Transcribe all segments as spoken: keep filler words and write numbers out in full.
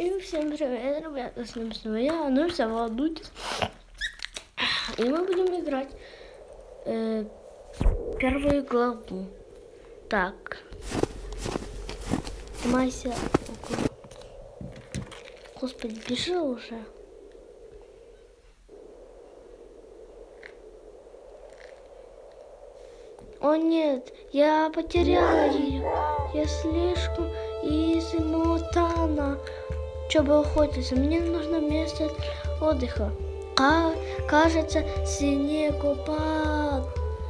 И всем привет, ребята, с нами снова я, ну все, волнуйтесь. И мы будем играть э, первую главу. Так. Майся. Господи, бежи уже. О нет, я потеряла ее. Я слишком измотана, чтобы охотиться. Мне нужно место отдыха. А, кажется, снегопад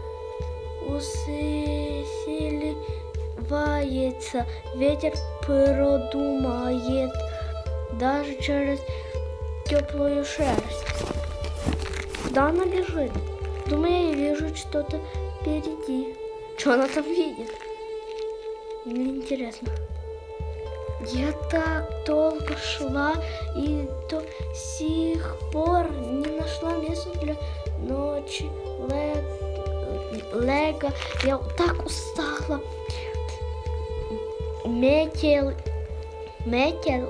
усиливается. Ветер продумает даже через теплую шерсть. Куда она бежит? Думаю, я вижу что-то впереди. Что она там видит? Мне интересно. Я так долго шла и до сих пор не нашла места для ночи. Лего. Я так устала. Метель. Метель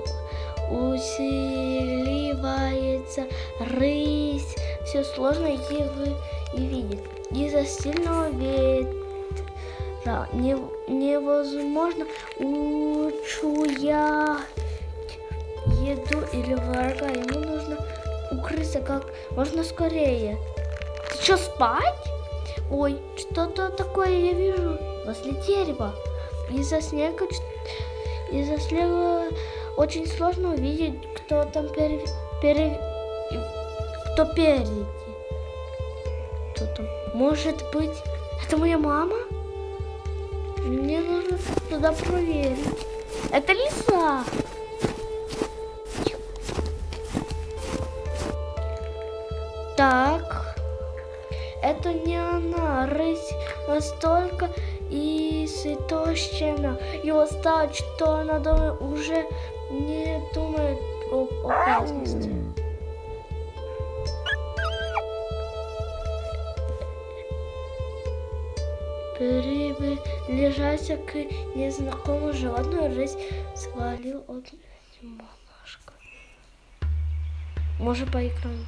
усиливается. Рысь. Все сложно и, вы, и видеть. Из-за сильного ветра не, невозможно учуять еду или врага. Ему нужно укрыться как можно скорее. Ты что, спать? Ой, что-то такое я вижу возле дерева. Из-за снега, из-за снега очень сложно увидеть, кто там пере, пере, кто впереди. Кто там? Может быть, это моя мама? Мне нужно туда проверить. Это лиса. Так. Это не она. Рысь настолько истощена и устала, что она уже не думает об опасности. Приближайся к незнакомому животному, рысь свалил от монашка. Может, по экрану.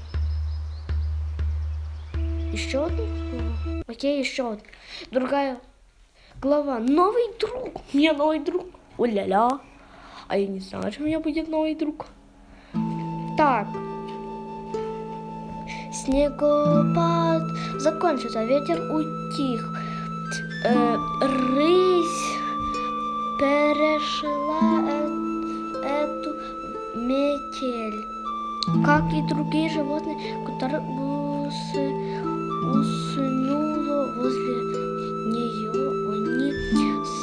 Еще одна? Окей, еще одна. Другая глава. Новый друг. У меня новый друг. О-ля-ля. А я не знаю, что у меня будет новый друг. Так. Снегопад закончился. Ветер утих. Э, рысь перешла э, эту метель, как и другие животные, которые ус, уснуло возле нее. Они с,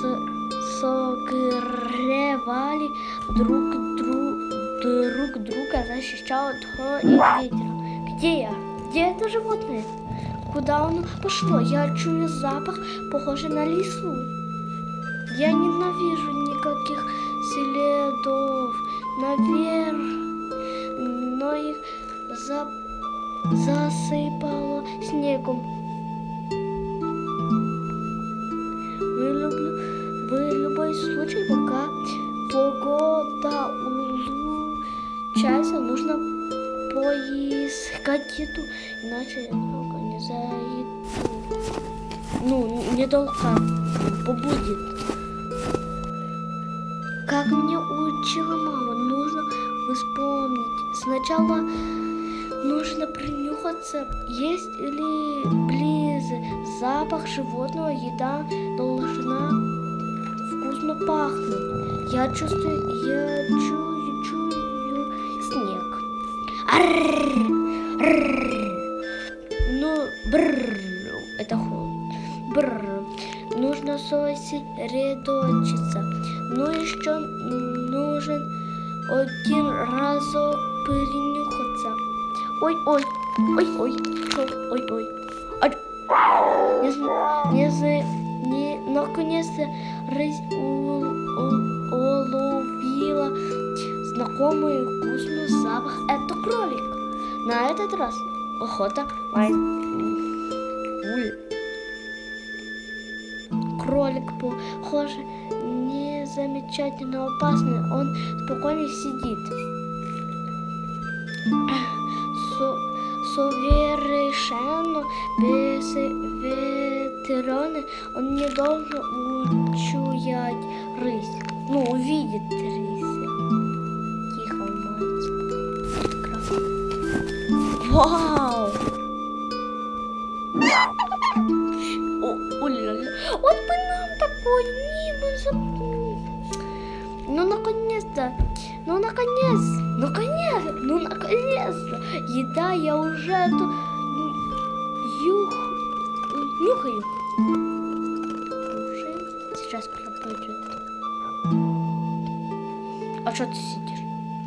согревали друг, друг, друг друга, защищая от ветра. Где я? Где это животное? Куда оно пошло? Я чую запах, похожий на лису. Я ненавижу никаких следов наверх, но их за... засыпало снегом. В, люблю... в любой случай, пока погода улучшается, нужно поискать еду, иначе долго не заеду. Ну, недолго побудет. Как мне учила мама, нужно вспомнить. Сначала нужно принюхаться, есть или ближе запах животного, еда должна вкусно пахнуть. Я чувствую, я чую, чую снег. Арррр, арррр. Ну, бррр, это холод. Бррр. Нужно сосредоточиться. Ну, еще нужен один разок принюхаться. Ой, ой, ой, ой, ой, ой. Не, не, не, наконец-то рысь уловила знакомый вкусный запах. Это кролик. На этот раз охота. кролик, похоже, не замечательно опасный. Он спокойно сидит. Со совершенно без ветераны он не должен учуять рысь. Ну, увидит рысь. Тихо, мальчик. Вау! Вот бы нам такой, не, мы забыли. Ну, наконец-то, ну, наконец, наконец, ну, наконец-то. Еда, я уже эту юх, нюхаю. Сейчас пропадет. А что ты сидишь?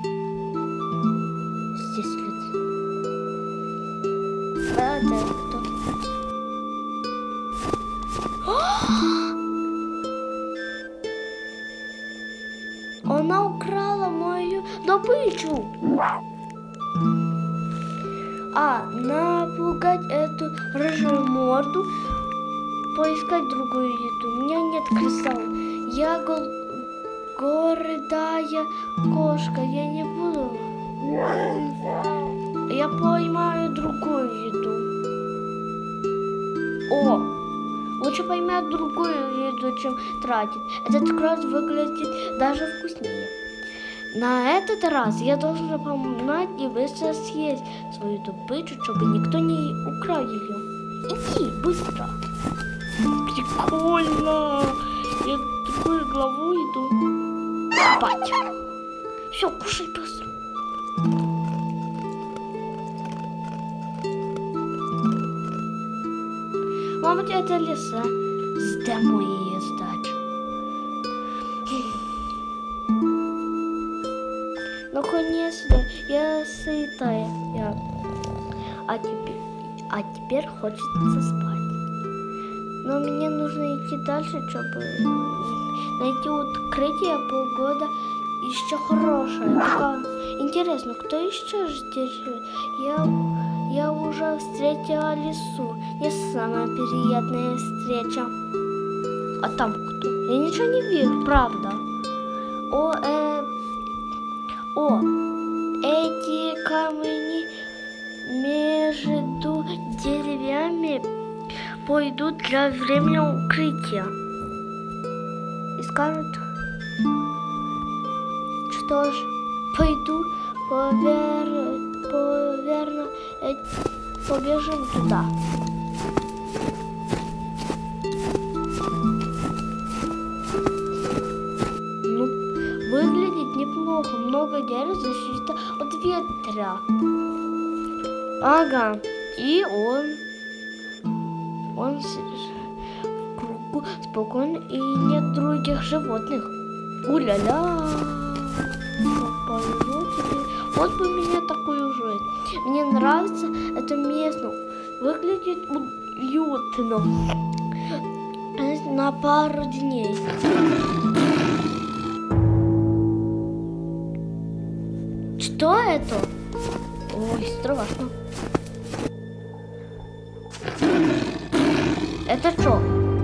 Здесь люди. Да, да, кто? Она украла мою добычу. А, напугать эту рыжую морду, поискать другую еду. У меня нет кристаллов. Я гол... гордая кошка. Я не буду. Я поймаю другую еду. О! Лучше поймать другую еду, чем тратить. Этот крот выглядит даже вкуснее. На этот раз я должна помогать и быстро съесть свою добычу, чтобы никто не украл ее. Иди, быстро. Прикольно. Я такую главу иду спать. Все, кушай быстро. Мама, это лиса. Домой ее сдачу. Наконец-то я сытая. Я... А, теперь... а теперь хочется спать. Но мне нужно идти дальше, чтобы найти укрытие. Погода еще хорошая. Такая... Интересно, кто еще здесь живет? Я... Я уже встретила лису. Не самая приятная встреча. А там кто? Я ничего не вижу, правда. О, э... О, эти камни между деревьями пойдут для временного укрытия. И скажут, что ж, пойду повер... поверно, э... побежим туда. Ну, выглядит неплохо. Много дерева, защита от ветра. Ага. И он... Он в кругу спокойно и нет других животных. У-ля-ля. Вот бы меня такую жить. Мне нравится это место. Выглядит уютно. На пару дней. Что это? Ой, страшно. Это что?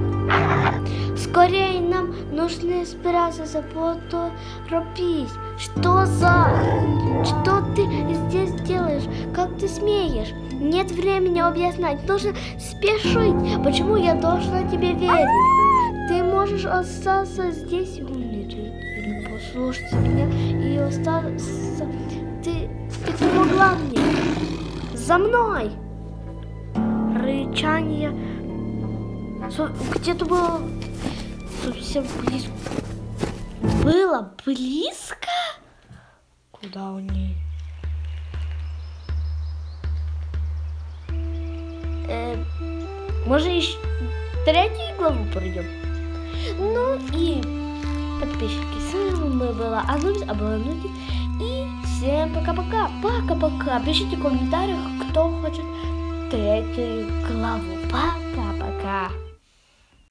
Скорее нам нужно спрятаться, поторопись. Что за... Что ты здесь делаешь? Как ты смеешь? Нет времени объяснять. Нужно спешить. Почему я должна тебе верить? Ты можешь остаться здесь и умереть. Или послушать меня и остаться... Ты... Ты помогла мне. За мной. Рычание... Где-то было совсем близко. Было близко? Куда у нее? Э, может, еще третью главу пройдем? Ну и подписчики, с вами была Анубис, а была Нуди. И всем пока-пока. Пока-пока. Пишите в комментариях, кто хочет третью главу. Пока-пока.